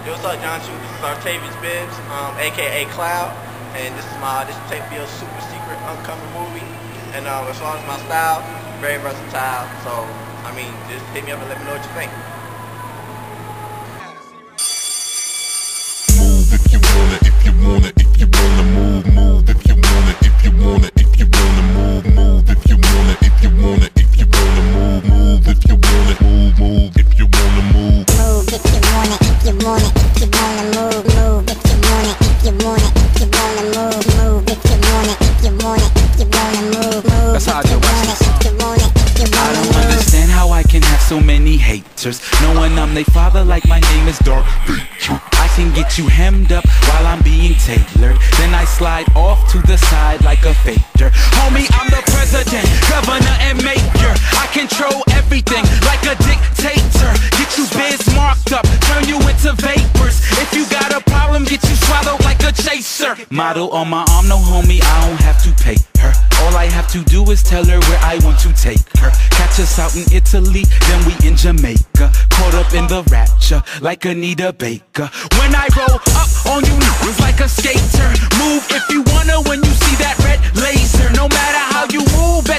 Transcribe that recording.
Yo, what's up, Jon Chu? This is Artavious Bibbs, aka Cloud, and this is my audition tape for your super secret upcoming movie. And as far as my style, very versatile. So, I mean, just hit me up and let me know what you think. Move if you wanna, if you wanna, if you wanna move, move if you wanna, if you wanna, if you wanna move, move if you wanna, if you wanna, if you wanna move, move if you wanna, move if you wanna move. Move if you wanna, if you wanna, if you wanna move, move if you wanna, if you wanna, if you wanna move, move if you wanna, if you wanna, if you wanna move, move. That's how I do it. I don't understand how I can have so many haters, knowing I'm they father like my name is Dark Vader. I can get you hemmed up while I'm being tailored, then I slide off to the side like a fader. Homie, I'm the president, governor, and mayor. I control everything like a dictator. Get you biz marked up, turn you into vapors. If you got a problem, get you swallowed like a chaser. Model on my arm, no homie, I don't have to pay her. All I have to do is tell her where I want to take her. Catch us out in Italy, then we in Jamaica. Caught up in the rapture, like Anita Baker. When I roll up on you niggas like a skater. Move if you wanna when you see that red laser. No matter how you move,